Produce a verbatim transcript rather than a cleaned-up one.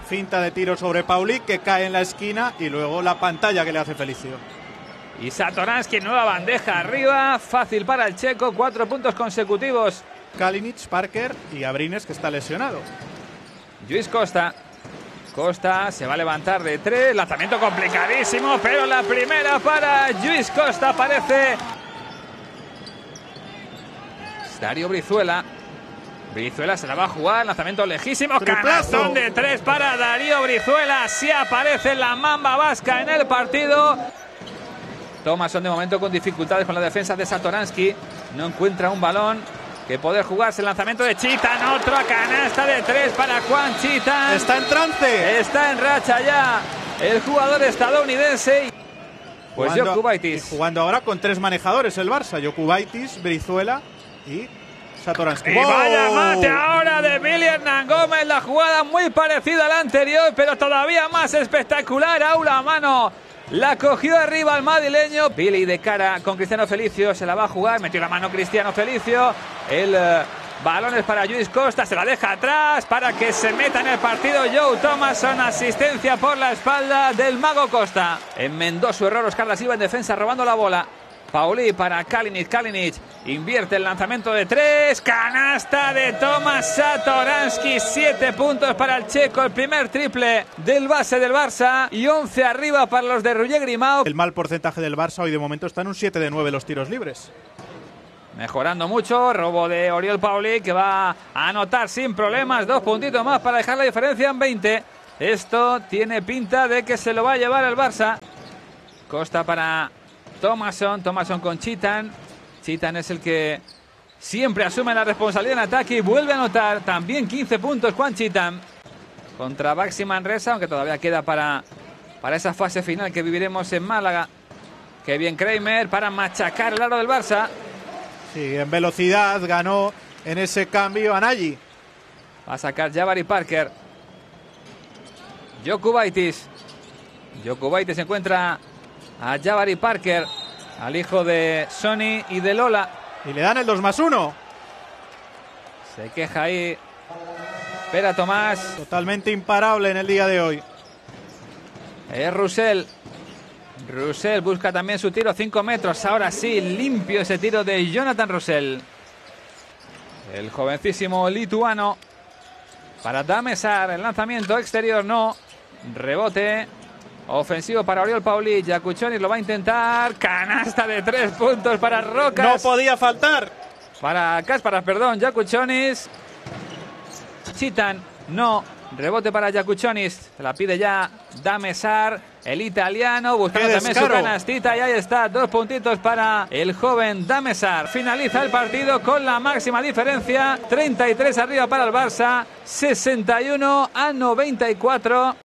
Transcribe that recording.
finta de tiro sobre Paulic, que cae en la esquina, y luego la pantalla que le hace Felicio. Y Satoransky, nueva bandeja arriba, fácil para el checo, cuatro puntos consecutivos. Kalinic, Parker y Abrines, que está lesionado. Lluís Costa. Costa se va a levantar de tres, lanzamiento complicadísimo, pero la primera para Lluís Costa aparece. Darío Brizuela. Brizuela se la va a jugar, lanzamiento lejísimo, canastón de tres para Darío Brizuela. Sí aparece la mamba vasca en el partido. Thomasson de momento con dificultades con la defensa de Satoransky. No encuentra un balón que poder jugarse. El lanzamiento de Chitan, otra canasta de tres para Juan Chitan. Está en trance. Está en racha ya el jugador estadounidense. Pues Jokubaitis. Jugando ahora con tres manejadores el Barça. Jokubaitis, Brizuela y Satoransky. Y ¡wow! Vaya mate ahora de Billy Hernán Gómez. La jugada muy parecida a la anterior, pero todavía más espectacular. Aula a mano. La cogió arriba el madrileño. Billy de cara con Cristiano Felicio. Se la va a jugar. Metió la mano Cristiano Felicio. El uh, balón es para Lluís Costa. Se la deja atrás para que se meta en el partido Joe Thomasson. Asistencia por la espalda del mago Costa. Enmendó su error Oscar da Silva en defensa, robando la bola. Pauli para Kalinic. Kalinic invierte el lanzamiento de tres. Canasta de Tomas Satoransky. Siete puntos para el checo. El primer triple del base del Barça. Y once arriba para los de Roger Grimau. El mal porcentaje del Barça hoy de momento está en un siete de nueve los tiros libres. Mejorando mucho. Robo de Oriol Paulic, que va a anotar sin problemas. Dos puntitos más para dejar la diferencia en veinte. Esto tiene pinta de que se lo va a llevar el Barça. Costa para Thomasson, Thomasson con Chitan. Chitan es el que siempre asume la responsabilidad en ataque y vuelve a anotar también quince puntos Juan Chitan contra Baxi Manresa, aunque todavía queda para, para esa fase final que viviremos en Málaga. Qué bien Kramer para machacar el aro del Barça. Sí, en velocidad ganó en ese cambio a Nagy. Va a sacar Jabari Parker. Jokubaitis. Jokubaitis se encuentra a Jabari Parker, al hijo de Sonny y de Lola. Y le dan el dos más uno. Se queja ahí Pera Tomás. Totalmente imparable en el día de hoy. Es Russell. Russell busca también su tiro, cinco metros. Ahora sí, limpio ese tiro de Jonathan Russell. El jovencísimo lituano. Para Damesar, el lanzamiento exterior no. Rebote ofensivo para Oriol Paulic. Jakučonis lo va a intentar. Canasta de tres puntos para Rocas. No podía faltar. Para Kasparov, perdón. Jakučonis. Chitan, no. Rebote para Jakučonis. Se la pide ya Damesar, el italiano, buscando también su canastita. Y ahí está, dos puntitos para el joven Damesar. Finaliza el partido con la máxima diferencia. treinta y tres arriba para el Barça. sesenta y uno a noventa y cuatro.